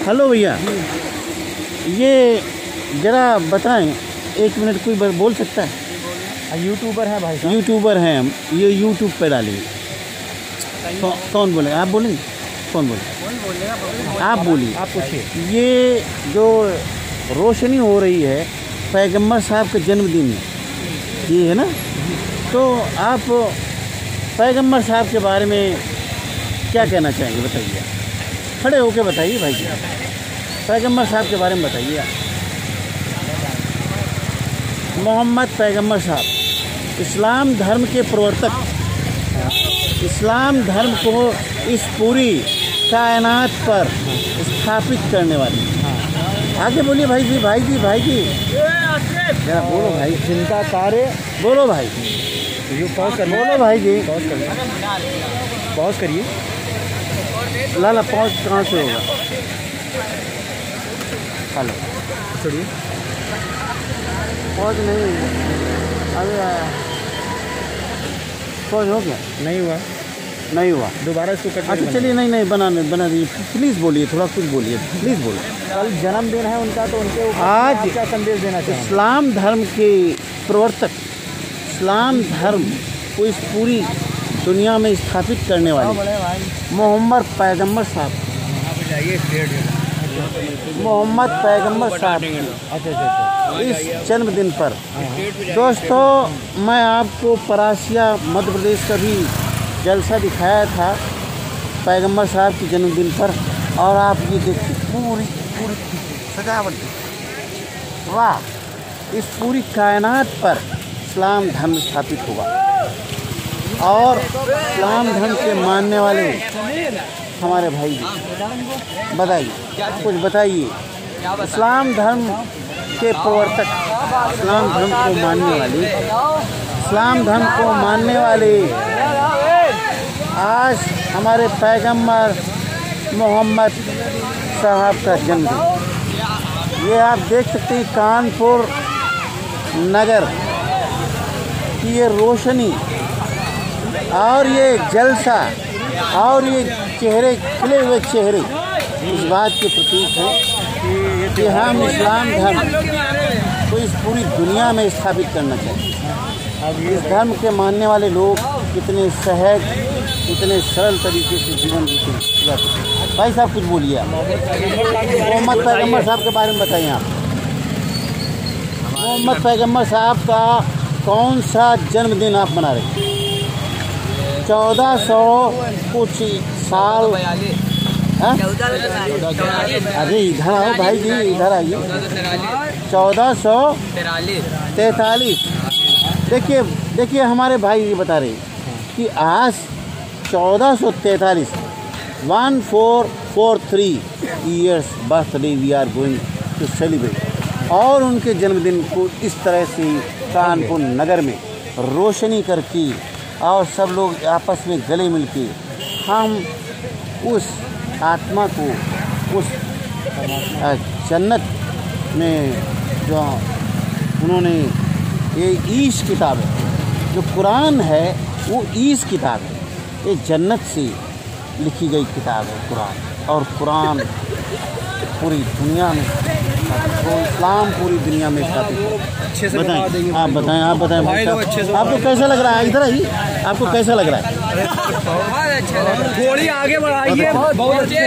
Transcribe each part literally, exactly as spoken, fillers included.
Hello भैया, ये ज़रा बताएं, एक मिनट कोई बोल सकता है? यूट्यूबर हैं भाई साहब। यूट्यूबर हैं हम, ये यूट्यूब पे डालिए। कौ, कौन बोले? आप बोलेंगे? कौन बोले? कौन बोलेगा? आप बोलिए। आप पूछिए। ये जो रोशनी हो रही है पैगंबर साहब के जन्मदिन में, ये है ना, तो आप पैगंबर साहब के बारे में क्या कहना चाहेंगे? बताइए, खड़े होके बताइए भाई जी, पैगंबर साहब के बारे में बताइए। मोहम्मद पैगंबर साहब इस्लाम धर्म के प्रवर्तक, इस्लाम धर्म को इस पूरी कायनात पर स्थापित करने वाले। आगे बोलिए भाई जी, भाई जी, भाई जी, जरा बोलो भाई। जिनका कार्य, बोलो भाई, पॉज कर, बोलो भाई जी, पॉज करिए, पॉज करिए। लाला पॉज कहाँ से होगा? हेलो, छोड़िए, पॉज नहीं अभी आया। पॉज हो गया? नहीं हुआ, नहीं हुआ, दोबारा इसको कट। अच्छा चलिए, नहीं नहीं बनाने बना दीजिए, प्लीज़ बोलिए, थोड़ा कुछ बोलिए, प्लीज़ बोलिए। कल जन्मदिन है उनका, तो उनके ऊपर आज क्या संदेश देना चाहिए? इस्लाम धर्म के प्रवर्तक, इस्लाम धर्म को इस पूरी दुनिया में स्थापित करने वाले मोहम्मद पैगंबर साहब, मोहम्मद पैगंबर साहब अच्छा अच्छा इस जन्मदिन पर दोस्तों मैं आपको परासिया मध्य प्रदेश का भी जलसा दिखाया था पैगंबर साहब के जन्मदिन पर, और आप ये देखिए पूरी पूरी सजावट, वाह! इस पूरी कायनात पर इस्लाम धर्म स्थापित हुआ, और इस्लाम धर्म के मानने वाले हमारे भाई जी, बताइए कुछ बताइए। इस्लाम धर्म के प्रवर्तक, इस्लाम धर्म को मानने वाले, इस्लाम धर्म को मानने वाले आज हमारे पैगंबर मोहम्मद साहब का जन्मदिन। ये आप देख सकते हैं कानपुर नगर की ये रोशनी और ये जलसा और ये चेहरे, खिले हुए चेहरे इस बात के प्रतीक है कि हम इस्लाम धर्म को इस पूरी दुनिया में स्थापित करना चाहिए। अब इस धर्म के मानने वाले लोग कितने सहज, कितने सरल तरीके से जीवन जीते। भाई साहब कुछ बोलिए, आप मोहम्मद पैगंबर साहब के बारे में बताइए। आप मोहम्मद पैगंबर साहब का कौन सा जन्मदिन आप मना रहे हैं? चौदह सौ कुछ साल, अरे इधर आओ भाई जी, इधर आइए। चौदह सौ तैतालीस। देखिए देखिए हमारे भाई ये बता रहे कि आज चौदह सौ तैतालीस, one four four three years birthday we are going to celebrate, और उनके जन्मदिन को इस तरह से कानपुर नगर में रोशनी करके और सब लोग आपस में गले मिलके हम उस आत्मा को उस जन्नत में, जो उन्होंने, ये ईश किताब है, जो कुरान है वो ईश किताब है, ये जन्नत से लिखी गई किताब है कुरान, और कुरान पूरी दुनिया में, तो इस्लाम पूरी दुनिया में स्थापित है। बताएं, आप बताएं, आप बताएं भाई साहब, आपको कैसा लग रहा है? इधर आइए, आपको कैसा लग रहा है? थोड़ी आगे बढ़ाइए, बहुत अच्छे।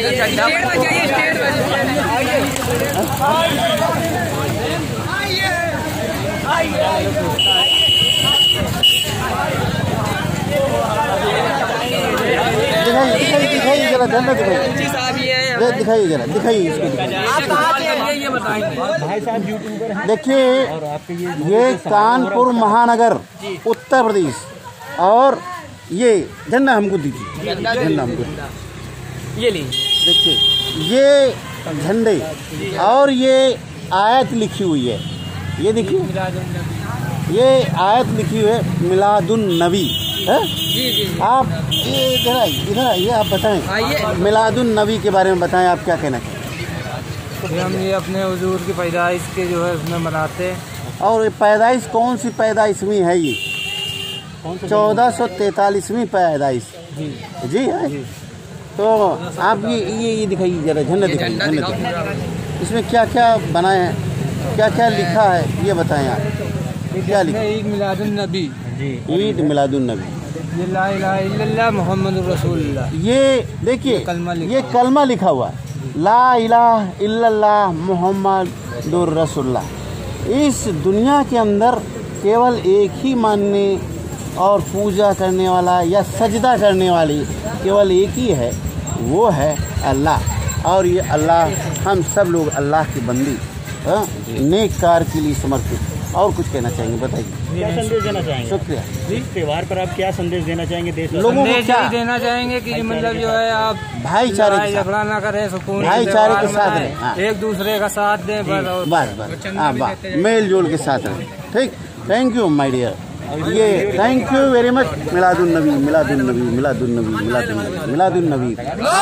दिखाइए दिखाइए जरा, जन्नत दिखाइए, दिखाइए जरा, दिखाइए इसको, दिखाइए। भाई साहब यूट्यूबर हैं। देखिए ये कानपुर महानगर उत्तर प्रदेश, और ये झंडा हमको दीजिए, झंडा हमको ये लीजिए। देखिए ये झंडे, और ये आयत लिखी हुई है, ये देखिए ये आयत लिखी हुई है मिलादुन नबी है। जी जी आप ये इधर आइए, इधर आइए, आप बताएं मिलादुन नबी के बारे में बताएं, आप क्या कहना चाहें? हम ये अपने हुजूर की पैदाइश के जो है उसमें मनाते हैं। और पैदाइश कौन सी पैदाइशवीं है? ये चौदह सौ तैतालीसवीं पैदाइश जी जी है। तो आप ये ये ये दिखाइए जरा, झंडा दिखाइए, झंडा दिखाइए। इसमें क्या क्या बनाए हैं, क्या क्या लिखा है ये बताएं आप। क्या लिखा? ईद मिलादुन नबी जी। ईद मिलादुन नबी, ये ला इलाहा इल्लल्लाह मुहम्मदुर रसूलुल्लाह। ये देखिए ये कलमा लिखा ये कलमा लिखा हुआ है, ला इलाहा इल्लल्लाह मुहम्मदुर रसूलुल्लाह। इस दुनिया के अंदर केवल एक ही मानने और पूजा करने वाला या सजदा करने वाली केवल एक ही है, वो है अल्लाह। और ये अल्लाह, हम सब लोग अल्लाह की बंदी, हाँ, नेक कार के लिए समर्पित। और कुछ कहना चाहेंगे, बताइए। क्या संदेश देना चाहेंगे? शुक्रिया। इस त्योहार पर आप क्या संदेश देना चाहेंगे देश लोगों को संदेश क्या यही देना चाहेंगे कि मतलब जो है आप भाईचारे के साथ, झगड़ा ना करें, सुकून भाईचारे के से साथ त्योहार रहें, हाँ। मनाएं, एक दूसरे का साथ दें बस। और बस बस हाँ, बस मेल जोल के साथ रहें। ठीक, थैंक यू माय डियर। ये thank you very much. Miladun Nabi, Miladun Nabi, Miladun Nabi, Miladun Nabi, Miladun नबी।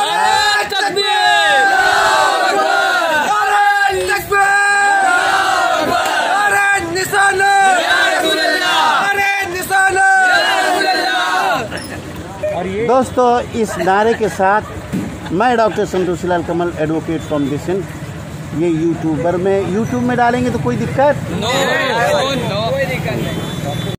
दोस्तों, इस नारे के साथ मैं doctor Santoshi Lal Kamal, advocate from दिसन, ये यूट्यूबर में यूट्यूब में डालेंगे तो कोई दिक्कत? नो, नो, कोई दिक्कत नहीं।